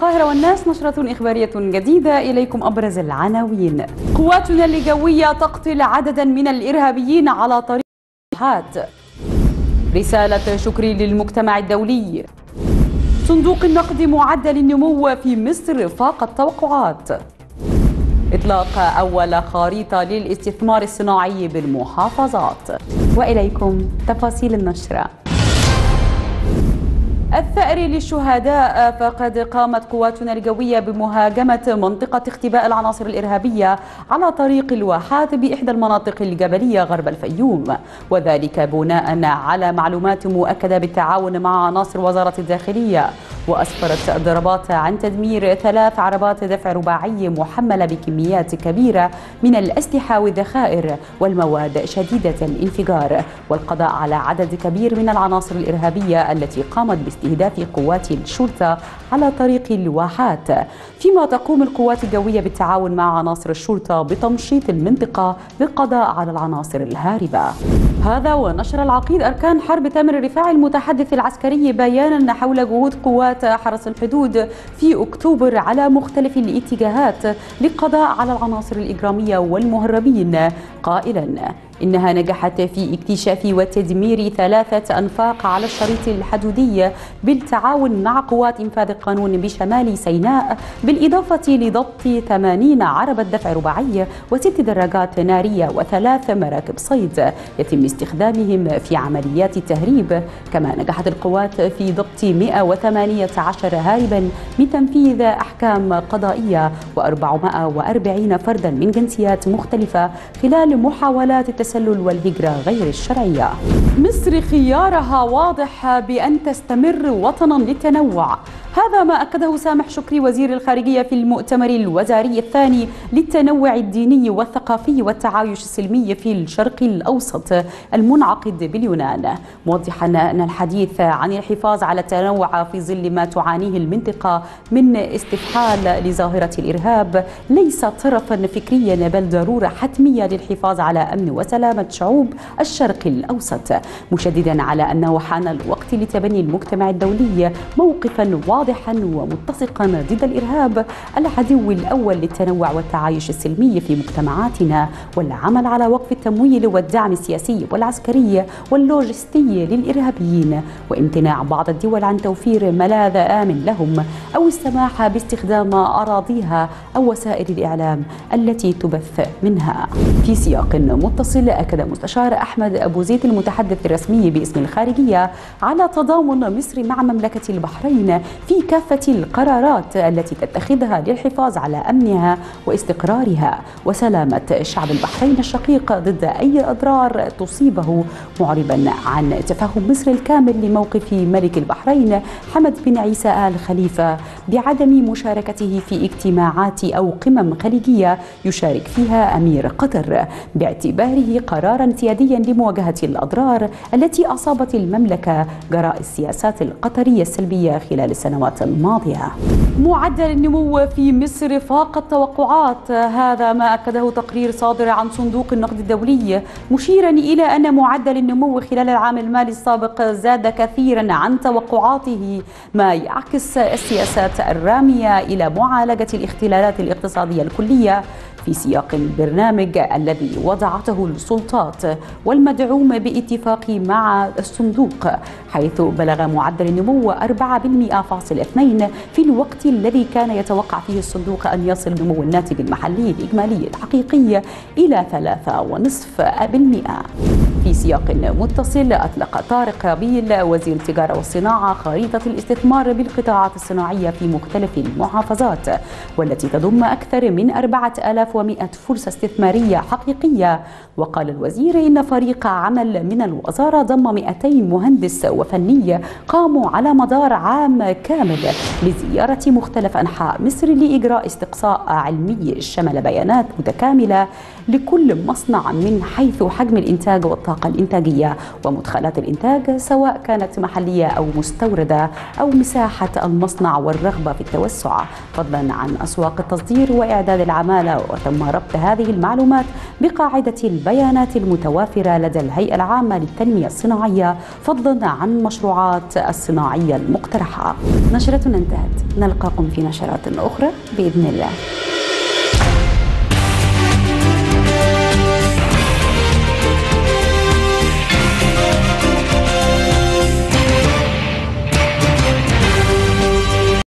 القاهرة والناس، نشرة إخبارية جديدة. إليكم أبرز العناوين. قواتنا الجوية تقتل عددا من الإرهابيين على طريق الواحات. رسالة شكر للمجتمع الدولي. صندوق النقد معدل النمو في مصر فاق التوقعات. إطلاق أول خريطة للاستثمار الصناعي بالمحافظات. وإليكم تفاصيل النشرة. الثأر للشهداء، فقد قامت قواتنا الجوية بمهاجمة منطقة اختباء العناصر الإرهابية على طريق الواحات بإحدى المناطق الجبلية غرب الفيوم، وذلك بناء على معلومات مؤكدة بالتعاون مع عناصر وزارة الداخلية. وأسفرت الضربات عن تدمير 3 عربات دفع رباعي محملة بكميات كبيرة من الأسلحة والذخائر والمواد شديدة الانفجار، والقضاء على عدد كبير من العناصر الإرهابية التي قامت باستهداف قوات الشرطة على طريق الواحات، فيما تقوم القوات الجوية بالتعاون مع عناصر الشرطة بتمشيط المنطقة للقضاء على العناصر الهاربة. هذا ونشر العقيد أركان حرب تامر الرفاعي المتحدث العسكري بيانا حول جهود قوات حرس الحدود في أكتوبر على مختلف الاتجاهات للقضاء على العناصر الإجرامية والمهربين، قائلا إنها نجحت في اكتشاف وتدمير 3 أنفاق على الشريط الحدودي بالتعاون مع قوات إنفاذ القانون بشمال سيناء، بالإضافة لضبط 80 عربة دفع رباعي و6 دراجات نارية و3 مراكب صيد يتم استخدامهم في عمليات التهريب. كما نجحت القوات في ضبط 118 هاربا من تنفيذ أحكام قضائية و440 فردا من جنسيات مختلفة خلال محاولات التسلل والهجرة غير الشرعية. مصر خيارها واضح بأن تستمر وطنا للتنوع، هذا ما أكده سامح شكري وزير الخارجية في المؤتمر الوزاري الثاني للتنوع الديني والثقافي والتعايش السلمي في الشرق الأوسط المنعقد باليونان، موضحا أن الحديث عن الحفاظ على التنوع في ظل ما تعانيه المنطقة من استفحال لظاهرة الإرهاب ليس طرفا فكريا بل ضرورة حتمية للحفاظ على أمن وسلامة شعوب الشرق الأوسط، مشددا على أنه حان الوقت لتبني المجتمع الدولي موقفا واضحا ومتسقا ضد الإرهاب العدو الأول للتنوع والتعايش السلمي في مجتمعاتنا، والعمل على وقف التمويل والدعم السياسي والعسكري واللوجستي للإرهابيين، وامتناع بعض الدول عن توفير ملاذ آمن لهم أو السماح باستخدام أراضيها أو وسائل الإعلام التي تبث منها. في سياق متصل، أكد مستشار أحمد أبو زيد المتحدث الرسمي باسم الخارجية على تضامن مصر مع مملكة البحرين في كافة القرارات التي تتخذها للحفاظ على أمنها واستقرارها وسلامة شعب البحرين الشقيق ضد أي أضرار تصيبه، معربا عن تفهم مصر الكامل لموقف ملك البحرين حمد بن عيسى آل خليفة بعدم مشاركته في اجتماعات أو قمم خليجية يشارك فيها أمير قطر، باعتباره قرارا سياديا لمواجهة الأضرار التي أصابت المملكة جراء السياسات القطرية السلبية خلال السنوات الماضية. معدل النمو في مصر فاق التوقعات، هذا ما أكده تقرير صادر عن صندوق النقد الدولي، مشيرا إلى أن معدل النمو خلال العام المالي السابق زاد كثيرا عن توقعاته، ما يعكس السياسات الرامية إلى معالجة الاختلالات الاقتصادية الكلية في سياق البرنامج الذي وضعته السلطات والمدعوم باتفاق مع الصندوق، حيث بلغ معدل النمو 4.2% في الوقت الذي كان يتوقع فيه الصندوق أن يصل نمو الناتج المحلي الإجمالي الحقيقي إلى 3.5%. في سياق متصل، أطلق طارق بيل وزير التجارة والصناعة خريطة الاستثمار بالقطاعات الصناعية في مختلف المحافظات، والتي تضم أكثر من 4100 فرصة استثمارية حقيقية. وقال الوزير إن فريق عمل من الوزارة ضم 200 مهندس وفني قاموا على مدار عام كامل لزيارة مختلف أنحاء مصر لإجراء استقصاء علمي شمل بيانات متكاملة لكل مصنع من حيث حجم الإنتاج والطاقة الإنتاجية ومدخلات الإنتاج، سواء كانت محلية أو مستوردة، أو مساحة المصنع والرغبة في التوسع، فضلا عن أسواق التصدير وإعداد العمالة. وتم ربط هذه المعلومات بقاعدة البيانات المتوافرة لدى الهيئة العامة للتنمية الصناعية، فضلا عن المشروعات الصناعية المقترحة. نشرتنا انتهت، نلقاكم في نشرات أخرى بإذن الله.